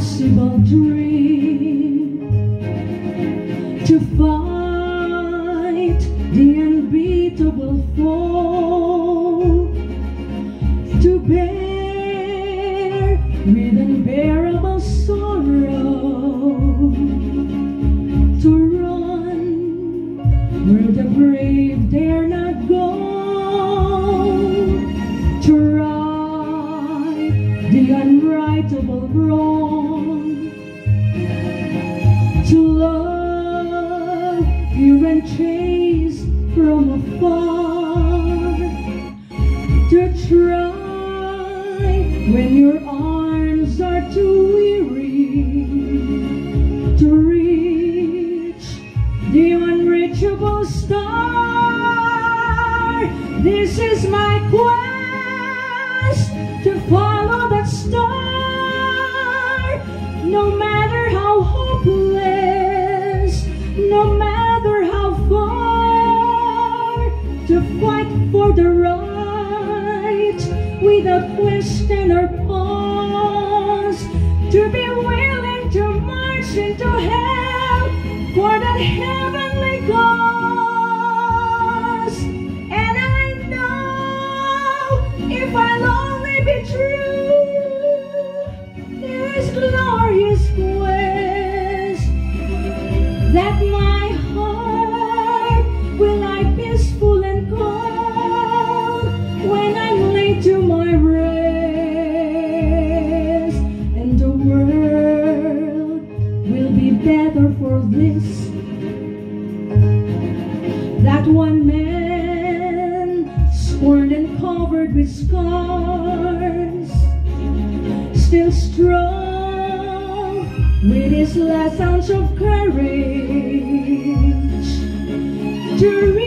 impossible dream to fight the unbeatable foe, to bear with unbearable sorrow, to run where the brave dare not go, to right the unrightable wrong, to love you and chase from afar, to try when your arms are too weary, to reach the unreachable star. This is my quest, to follow that star, no matter how hopeless, no matter how far, to fight for the right without question or pause, to be willing to march into hell for that heavenly cause. And I know if I'll only be true to this glorious quest, that my heart will lie peaceful and calm when I'm laid to my rest, and the world will be better for this. That one man, scorned and covered with scars, still strong with his last ounce of courage to